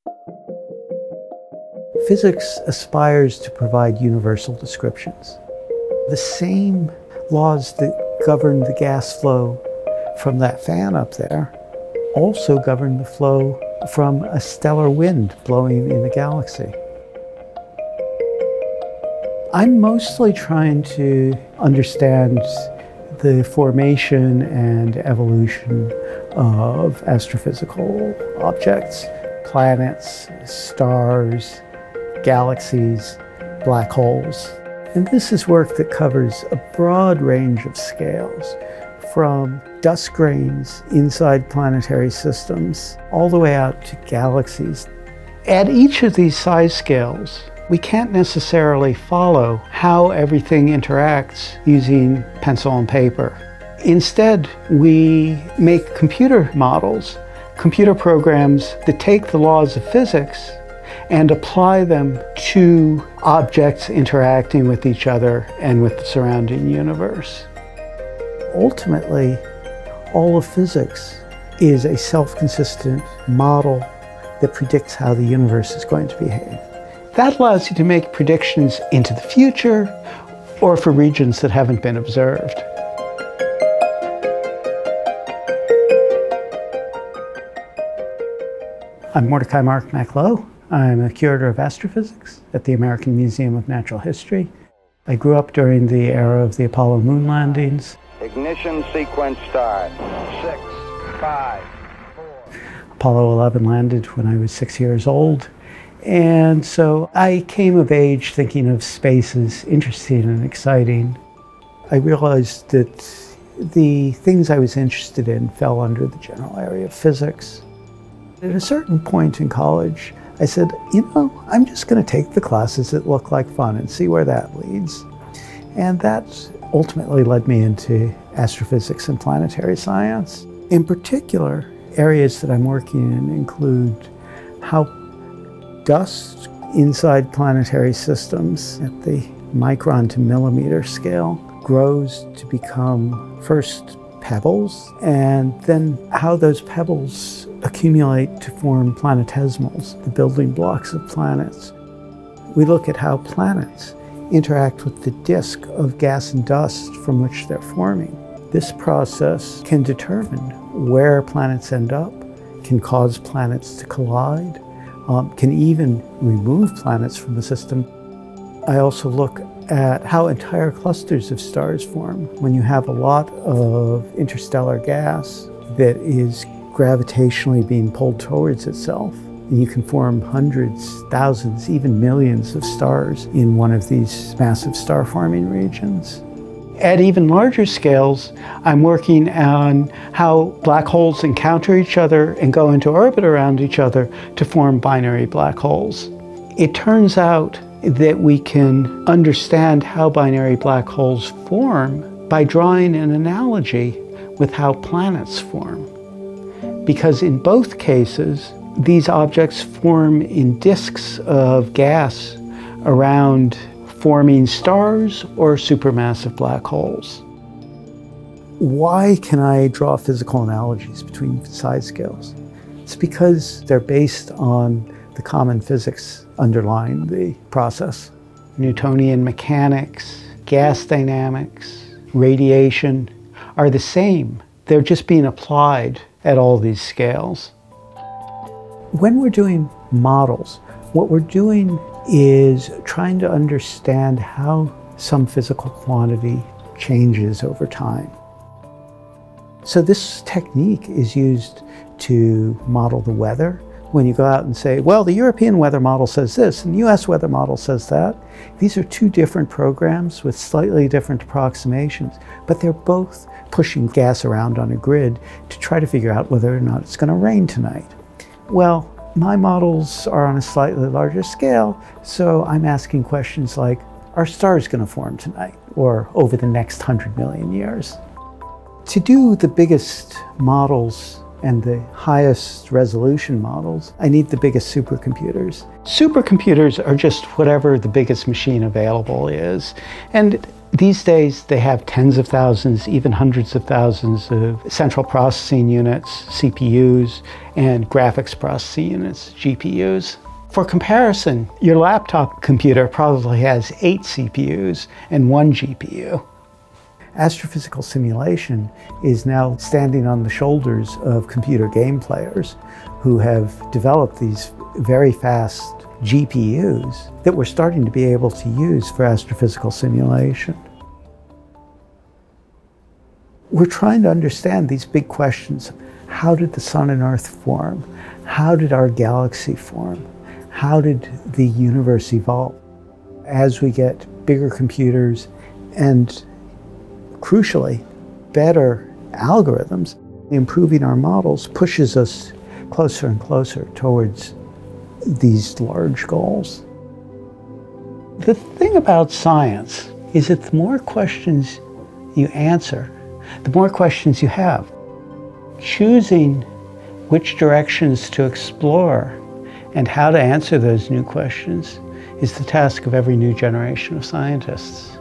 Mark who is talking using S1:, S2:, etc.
S1: Physics aspires to provide universal descriptions. The same laws that govern the gas flow from that fan up there also govern the flow from a stellar wind blowing in a galaxy. I'm mostly trying to understand the formation and evolution of astrophysical objects, planets, stars, galaxies, black holes. And this is work that covers a broad range of scales, from dust grains inside planetary systems all the way out to galaxies. At each of these size scales, we can't necessarily follow how everything interacts using pencil and paper. Instead, we make computer models, computer programs that take the laws of physics and apply them to objects interacting with each other and with the surrounding universe. Ultimately, all of physics is a self-consistent model that predicts how the universe is going to behave. That allows you to make predictions into the future or for regions that haven't been observed. I'm Mordecai-Mark. I'm a curator of astrophysics at the American Museum of Natural History. I grew up during the era of the Apollo moon landings.
S2: Ignition sequence start. 6, 5, 4.
S1: Apollo 11 landed when I was 6 years old. And so I came of age thinking of space as interesting and exciting. I realized that the things I was interested in fell under the general area of physics. At a certain point in college, I said, I'm just going to take the classes that look like fun and see where that leads. And that ultimately led me into astrophysics and planetary science. In particular, areas that I'm working in include how dust inside planetary systems at the micron to millimeter scale grows to become first pebbles, and then how those pebbles accumulate to form planetesimals, the building blocks of planets. We look at how planets interact with the disk of gas and dust from which they're forming. This process can determine where planets end up, can cause planets to collide, can even remove planets from the system. I also look at how entire clusters of stars form when you have a lot of interstellar gas that is gravitationally being pulled towards itself. And you can form hundreds, thousands, even millions of stars in one of these massive star-forming regions. At even larger scales, I'm working on how black holes encounter each other and go into orbit around each other to form binary black holes. It turns out that we can understand how binary black holes form by drawing an analogy with how planets form. Because in both cases, these objects form in disks of gas around forming stars or supermassive black holes. Why can I draw physical analogies between size scales? It's because they're based on the common physics underlying the process. Newtonian mechanics, gas dynamics, radiation are the same. They're just being applied at all these scales. When we're doing models, what we're doing is trying to understand how some physical quantity changes over time. So this technique is used to model the weather. When you go out and say, well, the European weather model says this, and the US weather model says that. These are two different programs with slightly different approximations, but they're both pushing gas around on a grid to try to figure out whether or not it's going to rain tonight. Well, my models are on a slightly larger scale, so I'm asking questions like, are stars going to form tonight or over the next 100 million years? To do the biggest models and the highest resolution models, I need the biggest supercomputers. Supercomputers are just whatever the biggest machine available is. And These days, they have tens of thousands, even hundreds of thousands of central processing units, CPUs, and graphics processing units, GPUs. For comparison, your laptop computer probably has 8 CPUs and 1 GPU. Astrophysical simulation is now standing on the shoulders of computer game players who have developed these very fast GPUs that we're starting to be able to use for astrophysical simulation. We're trying to understand these big questions. How did the sun and earth form? How did our galaxy form? How did the universe evolve? As we get bigger computers and, crucially, better algorithms, improving our models pushes us closer and closer towards these large goals. The thing about science is that the more questions you answer, the more questions you have. Choosing which directions to explore and how to answer those new questions is the task of every new generation of scientists.